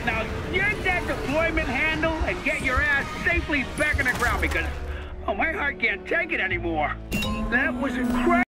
now yank that deployment handle and get your ass safely back on the ground because, oh, my heart can't take it anymore. That was incredible.